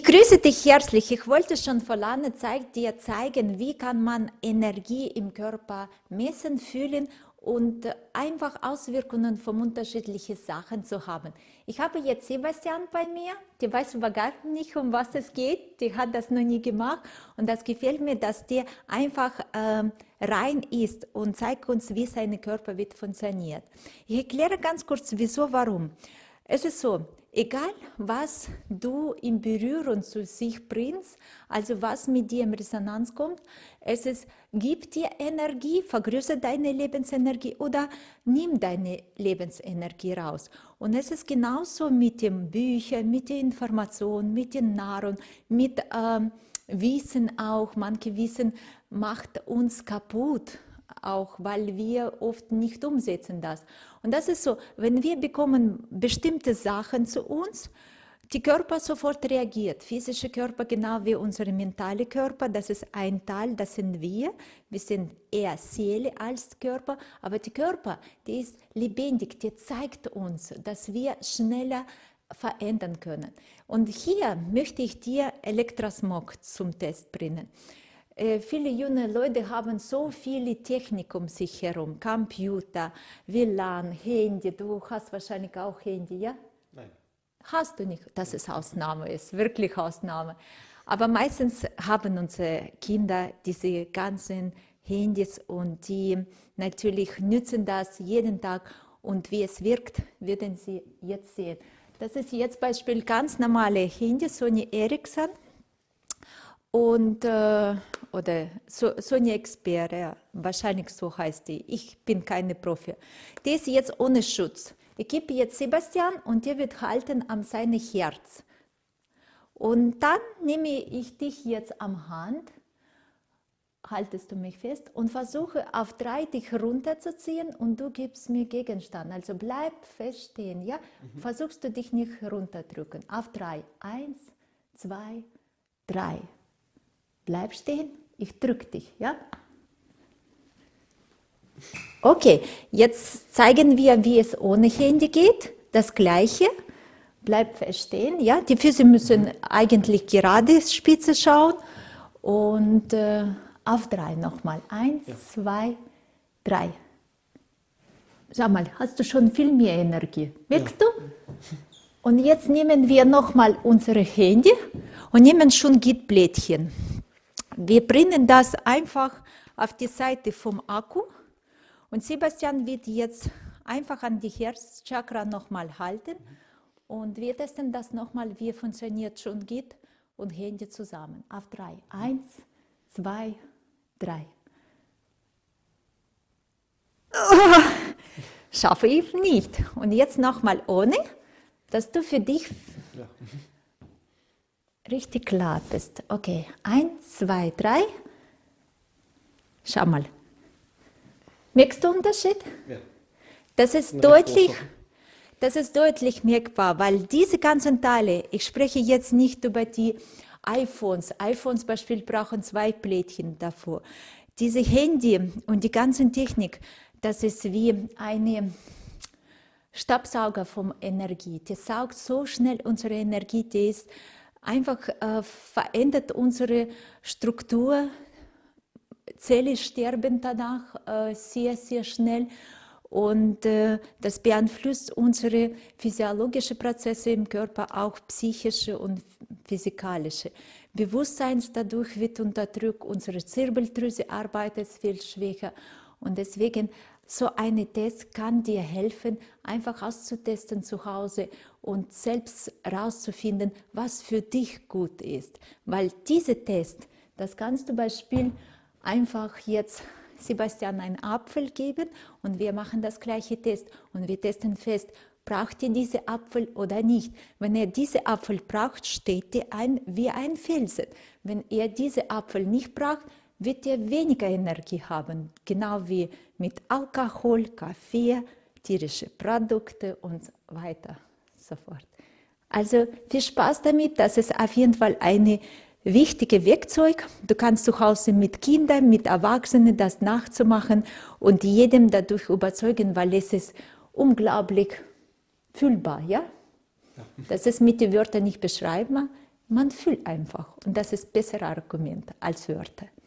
Ich grüße dich herzlich. Ich wollte schon vor langer Zeit dir zeigen, wie kann man Energie im Körper messen, fühlen und einfach Auswirkungen von unterschiedlichen Sachen zu haben. Ich habe jetzt Sebastian bei mir, die weiß aber gar nicht, um was es geht. Die hat das noch nie gemacht und das gefällt mir, dass der einfach rein ist und zeigt uns, wie sein Körper wird funktioniert. Ich erkläre ganz kurz, wieso, warum. Es ist so, egal was du in Berührung zu sich bringst, also was mit dir in Resonanz kommt, gibt dir Energie, vergrößert deine Lebensenergie oder nimmt deine Lebensenergie raus. Und es ist genauso mit den Büchern, mit den Informationen, mit der Nahrung, mit Wissen auch. Manche Wissen macht uns kaputt, auch weil wir oft nicht umsetzen das. Und das ist so, wenn wir bekommen bestimmte Sachen zu uns, die Körper sofort reagiert. Physische Körper genau wie unsere mentale Körper, das ist ein Teil, das sind wir. Wir sind eher Seele als Körper, aber der Körper, der ist lebendig, der zeigt uns, dass wir schneller verändern können. Und hier möchte ich dir Elektrosmog zum Test bringen. Viele junge Leute haben so viele Technik um sich herum, Computer, WLAN, Handy. Du hast wahrscheinlich auch Handy, ja? Nein. Hast du nicht? Das ist Ausnahme, ist wirklich Ausnahme. Aber meistens haben unsere Kinder diese ganzen Handys und die natürlich nützen das jeden Tag. Und wie es wirkt, werden Sie jetzt sehen. Das ist jetzt Beispiel ganz normale Handy, Sony Ericsson. Und, oder Sony Xperia, ja, wahrscheinlich so heißt die. Ich bin keine Profi. Die ist jetzt ohne Schutz. Ich gebe jetzt Sebastian und der wird halten an seinem Herz. Und dann nehme ich dich jetzt am Hand, haltest du mich fest und versuche auf 3 dich runterzuziehen und du gibst mir Gegenstand. Also bleib fest stehen, ja? Versuchst du dich nicht runterdrücken. Auf 3. 1, 2, 3. Bleib stehen, ich drücke dich, ja? Okay, jetzt zeigen wir, wie es ohne Handy geht. Das Gleiche. Bleib fest stehen, ja? Die Füße müssen eigentlich gerade spitze schauen. Und auf 3 nochmal. 1, 2, 3. Schau mal, hast du schon viel mehr Energie? Merkst du? Und jetzt nehmen wir nochmal unsere Handy und nehmen schon Gitblättchen. Wir bringen das einfach auf die Seite vom Akku und Sebastian wird jetzt einfach an die Herzchakra nochmal halten und wir testen das nochmal, wie funktioniert schon Git und Handy zusammen. Auf 3. 1, 2, 3. Oh, schaffe ich nicht. Und jetzt nochmal ohne, dass du für dich richtig klar bist. Okay, 1, 2, 3. Schau mal. Merkst du den Unterschied? Ja. Das ist deutlich merkbar, weil diese ganzen Teile, ich spreche jetzt nicht über die iPhones. iPhones Beispiel brauchen 2 Plättchen davor. Diese Handy und die ganze Technik, das ist wie eine Staubsauger von Energie. Die saugt so schnell unsere Energie, die ist einfach verändert unsere Struktur. Zellen sterben danach sehr, sehr schnell und das beeinflusst unsere physiologischen Prozesse im Körper, auch psychische und physikalische. Bewusstsein dadurch wird unterdrückt, unsere Zirbeldrüse arbeitet viel schwächer und deswegen so ein Test kann dir helfen, einfach auszutesten zu Hause und selbst herauszufinden, was für dich gut ist. Weil diese Test, das kannst du Beispiel einfach jetzt Sebastian einen Apfel geben und wir machen das gleiche Test und wir testen fest, braucht ihr diese Apfel oder nicht. Wenn er diese Apfel braucht, steht er wie ein Felsen. Wenn er diese Apfel nicht braucht, wird er weniger Energie haben, genau wie mit Alkohol, Kaffee, tierische Produkte und so weiter so fort. Also viel Spaß damit, das ist auf jeden Fall ein wichtiges Werkzeug. Du kannst zu Hause mit Kindern, mit Erwachsenen das nachzumachen und jedem dadurch überzeugen, weil es ist unglaublich fühlbar, ja? Das ist mit den Wörtern nicht beschreibbar. Man fühlt einfach. Und das ist ein besseres Argument als Wörter.